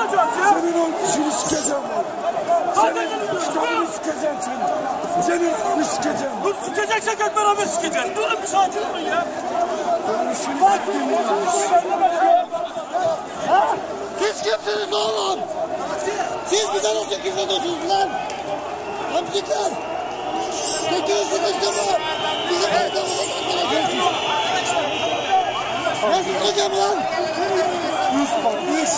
olacağız ya? Senin o dişini sikeceğim ben. Senin kitabını sikeceğim seni. Senin onu sikeceğim. Dur sikeceksek hep beraber sikeceğiz. Durun bir sakin olun ya. Siz kimsiniz oğlum? Siz bize nasıl küfrediyorsunuz lan? Hamzikler! Götünü sıkıştırma! Bizim arkamıza götürüyorsunuz! Nasıl sıkacağım lan? 3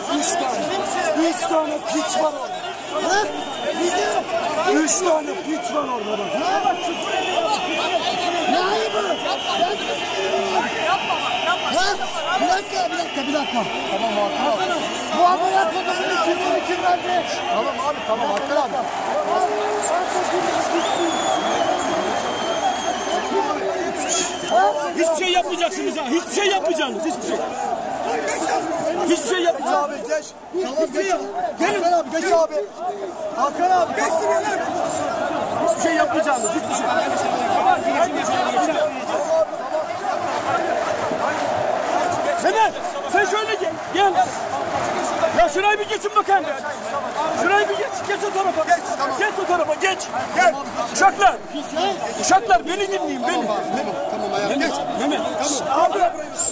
tane piç var orada. Ha? 3 tane piç var orada bak. Ne ayıbı? Ha? Bir dakika. Tamam Hakan abi. Bu amına kodumun kimliğini kim verdi? Tamam Hakan abi. Hiçbir şey yapmayacaksınız ha. Hiçbir şey yapmayacaksınız. Hiçbir şey. Hiçbir şey yapmayacaksınız. Abi geç. Tamam geç. Hakan abi geç abi. Hakan abi geç. Hiçbir şey yapmayacaksınız. Hiçbir şey. Mehmet sen şöyle gel. Gel. Ya şurayı bir geçin bakayım. Şurayı bir geç. Geç o tarafa. Geç. Tamam. Geç o tarafa. Geç. Gel. Uşaklar. Uşaklar beni dinleyin. Beni. Tamam ayağım. Geç. Mehmet. Tamam. Abi.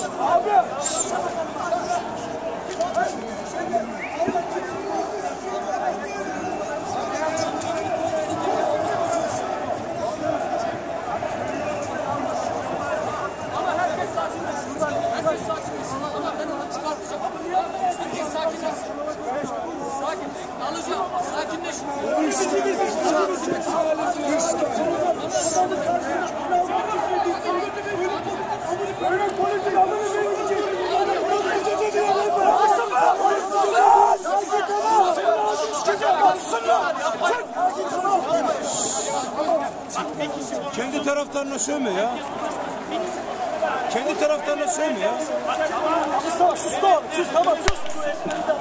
Kendi taraftarına sövme ya. Kendi taraftarına sövme ya. Sus tamam sus.